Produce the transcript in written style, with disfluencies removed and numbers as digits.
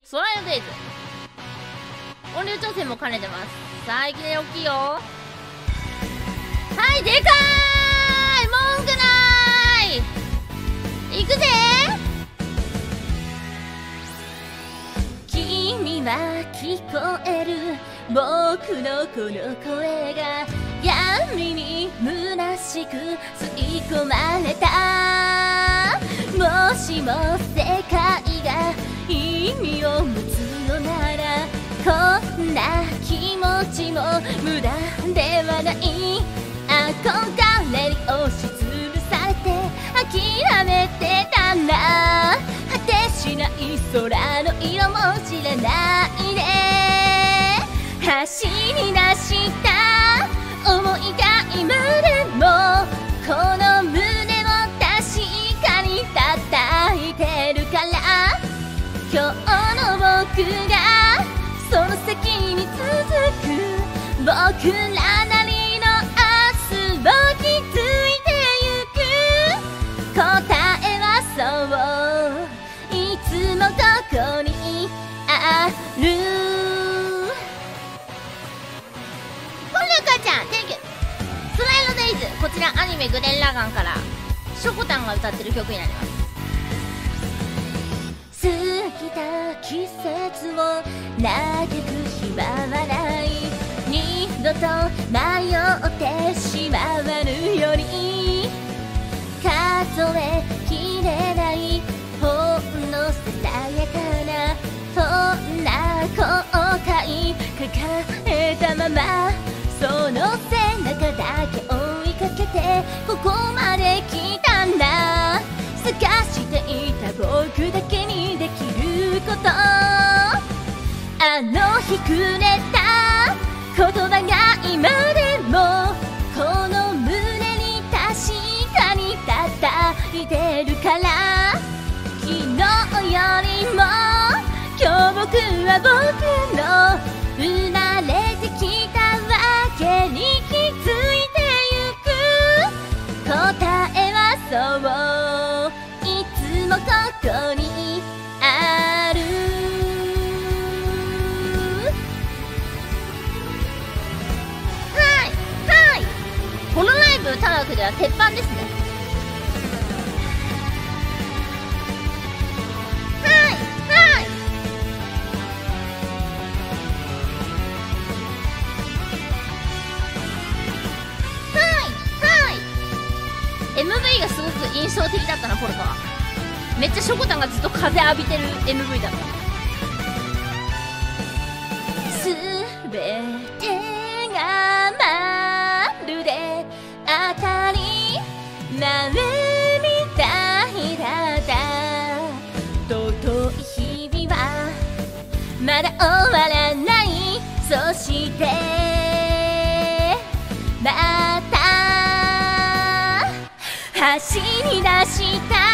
ソライドデイズ。音量調整も兼ねてます。さあ、いきなり大きいよ。はい、でかーい、文句ない。いくぜ。君は聞こえる僕のこの声が闇に虚しく吸い込まれた。もしも世界が意味を持つのならこんな気持ちも無駄ではない。憧れに押しつぶされて諦めてたんだ。果てしない空の色も知らないで走り出した想いが今でもこの胸を確かに叩いてるから、今日の僕がその先に続く僕らなりの明日を築いてゆく。答えはそういつもここにある。これ母ちゃん Thank you。 スライドデイズ、こちらアニメグレン・ラガンからしょこたんが歌ってる曲になります。過ぎた季節を嘆く暇はない。二度と迷ってしまわぬように数えきれないほんのささやかなそんな後悔抱えたままその背中だけ追いかけてここまで来たんだ。探していた僕だけにできること、あの日くれた言葉が今でもこの胸に確かに叩いてるから、昨日よりも今日僕は僕の生まれてきたわけに気づいてゆく。答えはそういつもここにある。はいはい、このライブ歌うわけでは鉄板ですね。MV がすごく印象的だったな、ポルカは。めっちゃしょこたんがずっと風浴びてる MV だった。すべてがまるで当たり前みたいだった。尊い日々はまだ終わらない。そしてまた走り出した